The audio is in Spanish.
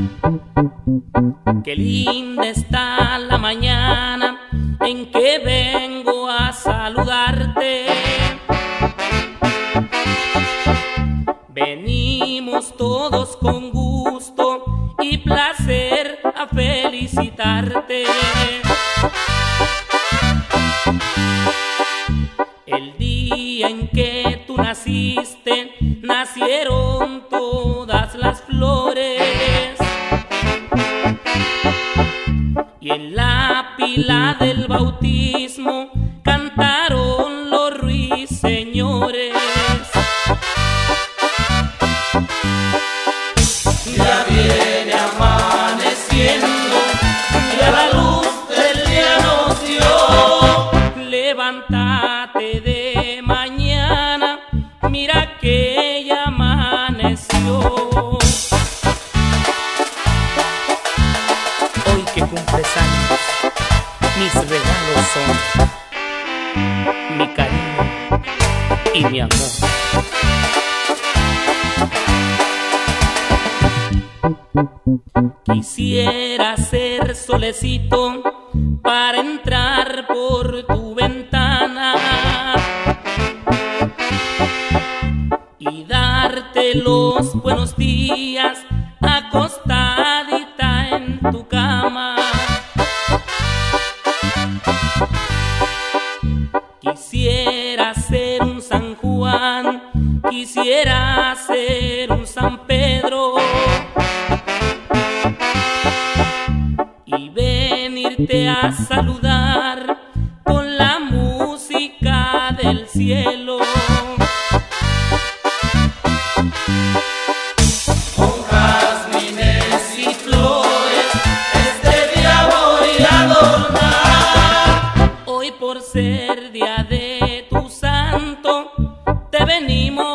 Qué linda está la mañana en que vengo a saludarte. Venimos todos con gusto y placer a felicitarte. El día en que tú naciste, nacieron todas las flores. Y en la pila del bautismo cantaron los ruiseñores. Ya viene amaneciendo, ya la luz del día nos dio. Levántate de mañana, mira que ya amaneció. Hoy que cumples años, mis regalos son mi cariño y mi amor. Quisiera ser solecito para entrar por tu ventana y darte los buenos días acostadita en tu cama. Quisiera ser un San Juan, quisiera ser un San Pedro y venirte a saludar con la música del cielo. Con jazmines y flores este día voy a adornar. Hoy por ser día de tu santo te venimos